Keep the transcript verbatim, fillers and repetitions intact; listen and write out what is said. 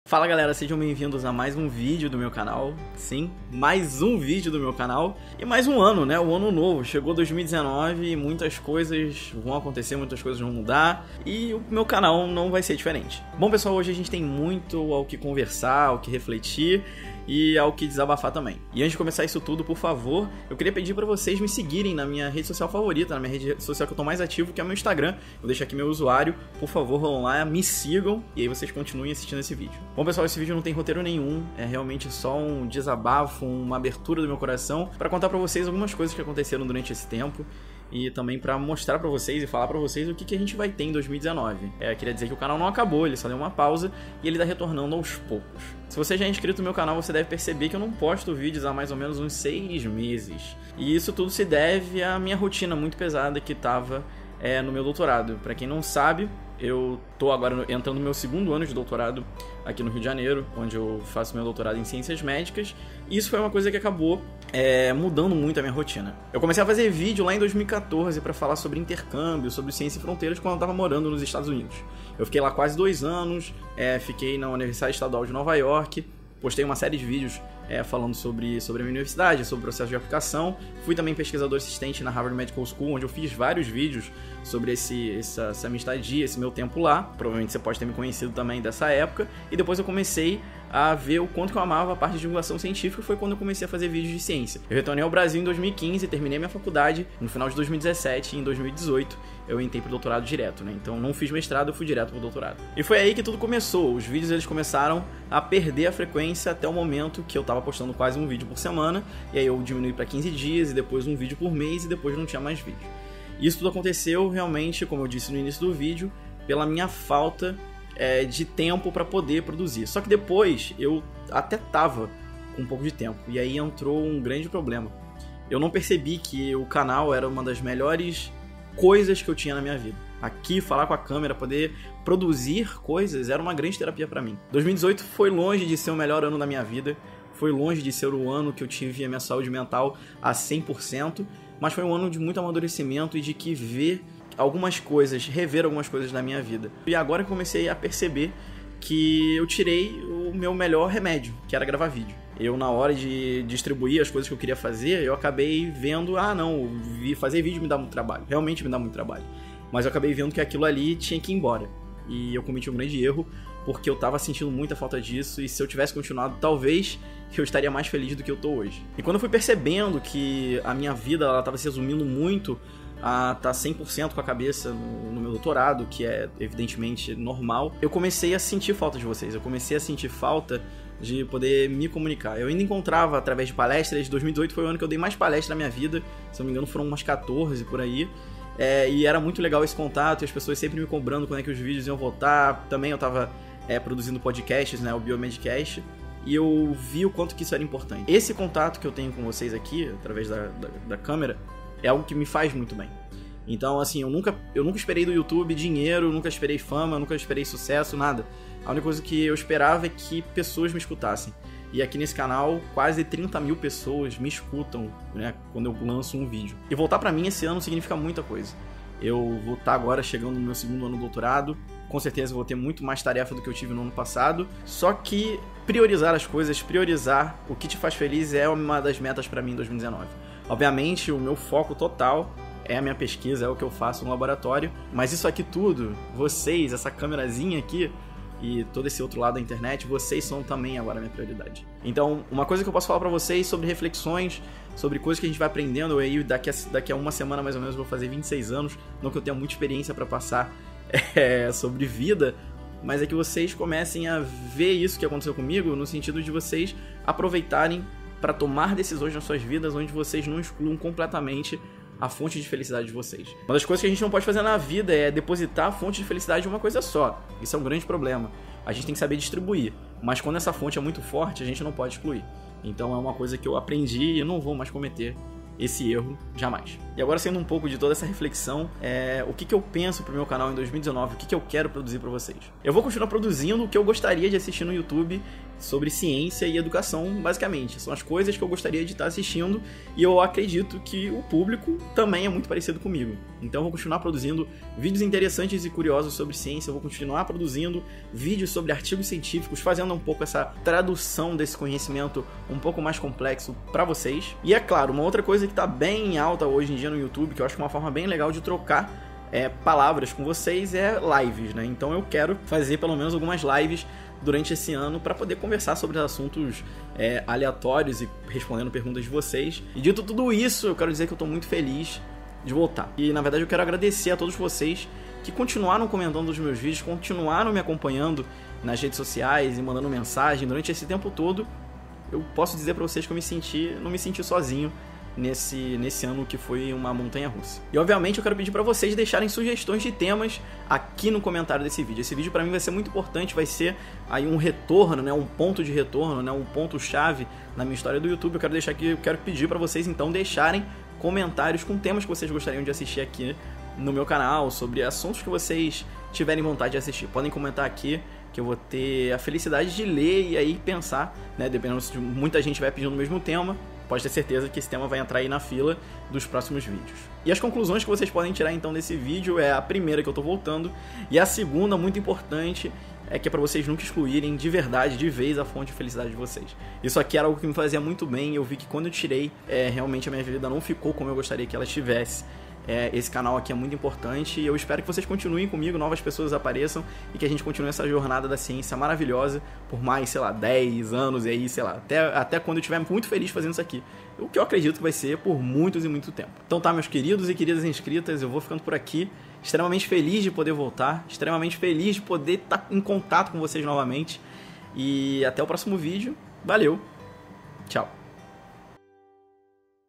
Fala galera, sejam bem-vindos a mais um vídeo do meu canal. Sim, mais um vídeo do meu canal. E mais um ano, né? O ano novo. Chegou dois mil e dezenove e muitas coisas vão acontecer, muitas coisas vão mudar. E o meu canal não vai ser diferente. Bom pessoal, hoje a gente tem muito ao que conversar, ao que refletir e ao que desabafar também. E antes de começar isso tudo, por favor, eu queria pedir pra vocês me seguirem na minha rede social favorita, na minha rede social que eu tô mais ativo, que é o meu Instagram. Vou deixar aqui meu usuário, por favor, vão lá, me sigam e aí vocês continuem assistindo esse vídeo. Bom pessoal, esse vídeo não tem roteiro nenhum, é realmente só um desabafo, uma abertura do meu coração pra contar pra vocês algumas coisas que aconteceram durante esse tempo e também pra mostrar pra vocês e falar pra vocês o que, que a gente vai ter em dois mil e dezenove. É, queria dizer que o canal não acabou, ele só deu uma pausa e ele tá retornando aos poucos. Se você já é inscrito no meu canal, você deve perceber que eu não posto vídeos há mais ou menos uns seis meses. E isso tudo se deve à minha rotina muito pesada que tava é, no meu doutorado. Pra quem não sabe, eu tô agora entrando no meu segundo ano de doutorado aqui no Rio de Janeiro, onde eu faço meu doutorado em Ciências Médicas, e isso foi uma coisa que acabou é, mudando muito a minha rotina. Eu comecei a fazer vídeo lá em dois mil e quatorze para falar sobre intercâmbio, sobre ciência e fronteiras, quando eu estava morando nos Estados Unidos. Eu fiquei lá quase dois anos, é, fiquei na Universidade Estadual de Nova York, postei uma série de vídeos é, falando sobre, sobre a minha universidade, sobre o processo de aplicação. Fui também pesquisador assistente na Harvard Medical School, onde eu fiz vários vídeos sobre esse, essa, essa minha estadia, esse meu tempo lá. Provavelmente você pode ter me conhecido também dessa época. E depois eu comecei a ver o quanto que eu amava a parte de divulgação científica, foi quando eu comecei a fazer vídeos de ciência. Eu retornei ao Brasil em dois mil e quinze, terminei minha faculdade no final de dois mil e dezessete, e em dois mil e dezoito eu entrei pro doutorado direto, né? Então não fiz mestrado, eu fui direto pro doutorado. E foi aí que tudo começou. Os vídeos eles começaram a perder a frequência até o momento que eu tava postando quase um vídeo por semana, e aí eu diminui para quinze dias, e depois um vídeo por mês, e depois não tinha mais vídeo. Isso tudo aconteceu realmente, como eu disse no início do vídeo, pela minha falta é, de tempo para poder produzir. Só que depois eu até tava com um pouco de tempo, e aí entrou um grande problema. Eu não percebi que o canal era uma das melhores coisas que eu tinha na minha vida. Aqui, falar com a câmera, poder produzir coisas, era uma grande terapia para mim. dois mil e dezoito foi longe de ser o melhor ano da minha vida, foi longe de ser o ano que eu tive a minha saúde mental a cem por cento, mas foi um ano de muito amadurecimento e de que ver algumas coisas, rever algumas coisas da minha vida. E agora eu comecei a perceber que eu tirei o meu melhor remédio, que era gravar vídeo. Eu, na hora de distribuir as coisas que eu queria fazer, eu acabei vendo, ah não, fazer vídeo me dá muito trabalho, realmente me dá muito trabalho. Mas eu acabei vendo que aquilo ali tinha que ir embora. E eu cometi um grande erro, porque eu tava sentindo muita falta disso, e se eu tivesse continuado, talvez eu estaria mais feliz do que eu tô hoje. E quando eu fui percebendo que a minha vida ela tava se resumindo muito a estar cem por cento com a cabeça no, no meu doutorado, que é evidentemente normal, eu comecei a sentir falta de vocês, eu comecei a sentir falta de poder me comunicar. Eu ainda encontrava através de palestras, dois mil e dezoito foi o ano que eu dei mais palestras na minha vida, se não me engano foram umas quatorze por aí, é, e era muito legal esse contato, e as pessoas sempre me cobrando quando é que os vídeos iam voltar. Também eu tava é, produzindo podcasts, né, o Biomedcast, e eu vi o quanto que isso era importante. Esse contato que eu tenho com vocês aqui, através da, da, da câmera, é algo que me faz muito bem. Então, assim, eu nunca, eu nunca esperei do YouTube dinheiro, nunca esperei fama, nunca esperei sucesso, nada. A única coisa que eu esperava é que pessoas me escutassem. E aqui nesse canal, quase trinta mil pessoas me escutam, né, quando eu lanço um vídeo. E voltar pra mim esse ano significa muita coisa. Eu vou estar agora chegando no meu segundo ano do doutorado, com certeza eu vou ter muito mais tarefa do que eu tive no ano passado, só que priorizar as coisas, priorizar o que te faz feliz é uma das metas pra mim em dois mil e dezenove. Obviamente, o meu foco total é a minha pesquisa, é o que eu faço no laboratório, mas isso aqui tudo, vocês, essa câmerazinha aqui e todo esse outro lado da internet, vocês são também agora a minha prioridade. Então, uma coisa que eu posso falar pra vocês sobre reflexões, sobre coisas que a gente vai aprendendo, aí daqui a, daqui a uma semana mais ou menos eu vou fazer vinte e seis anos, não que eu tenha muita experiência pra passar é, sobre vida, mas é que vocês comecem a ver isso que aconteceu comigo, no sentido de vocês aproveitarem para tomar decisões nas suas vidas onde vocês não excluam completamente a fonte de felicidade de vocês. Uma das coisas que a gente não pode fazer na vida é depositar a fonte de felicidade em uma coisa só. Isso é um grande problema. A gente tem que saber distribuir, mas quando essa fonte é muito forte, a gente não pode excluir. Então é uma coisa que eu aprendi e não vou mais cometer esse erro jamais. E agora, saindo um pouco de toda essa reflexão, é, o que, que eu penso pro meu canal em dois mil e dezenove, o que, que eu quero produzir para vocês. Eu vou continuar produzindo o que eu gostaria de assistir no YouTube sobre ciência e educação, basicamente. São as coisas que eu gostaria de estar assistindo e eu acredito que o público também é muito parecido comigo. Então eu vou continuar produzindo vídeos interessantes e curiosos sobre ciência, eu vou continuar produzindo vídeos sobre artigos científicos, fazendo um pouco essa tradução desse conhecimento um pouco mais complexo para vocês. E é claro, uma outra coisa que está bem alta hoje em dia no YouTube, que eu acho que é uma forma bem legal de trocar é, palavras com vocês, é lives, né? Então eu quero fazer pelo menos algumas lives durante esse ano para poder conversar sobre assuntos é, aleatórios e respondendo perguntas de vocês. E dito tudo isso, eu quero dizer que eu estou muito feliz de voltar. E na verdade eu quero agradecer a todos vocês que continuaram comentando os meus vídeos, continuaram me acompanhando nas redes sociais e mandando mensagem durante esse tempo todo. Eu posso dizer para vocês que eu me senti, não me senti sozinho nesse, nesse ano que foi uma montanha-russa. E obviamente eu quero pedir para vocês deixarem sugestões de temas aqui no comentário desse vídeo. Esse vídeo para mim vai ser muito importante, vai ser aí um retorno, né, um ponto de retorno, né, um ponto-chave na minha história do YouTube. Eu quero deixar aqui, eu quero pedir para vocês então deixarem comentários com temas que vocês gostariam de assistir aqui no meu canal, sobre assuntos que vocês tiverem vontade de assistir. Podem comentar aqui que eu vou ter a felicidade de ler e aí pensar, né, dependendo se muita gente vai pedindo o mesmo tema, pode ter certeza que esse tema vai entrar aí na fila dos próximos vídeos. E as conclusões que vocês podem tirar então desse vídeo é a primeira, que eu tô voltando, e a segunda, muito importante, é que é para vocês nunca excluírem de verdade, de vez, a fonte de felicidade de vocês. Isso aqui era algo que me fazia muito bem, e eu vi que quando eu tirei, é, realmente a minha vida não ficou como eu gostaria que ela estivesse. É, esse canal aqui é muito importante e eu espero que vocês continuem comigo, novas pessoas apareçam e que a gente continue essa jornada da ciência maravilhosa por mais, sei lá, dez anos e aí, sei lá, até, até quando eu estiver muito feliz fazendo isso aqui. O que eu acredito que vai ser por muitos e muito tempo. Então tá, meus queridos e queridas inscritas, eu vou ficando por aqui, extremamente feliz de poder voltar, extremamente feliz de poder estar em contato com vocês novamente e até o próximo vídeo. Valeu, tchau!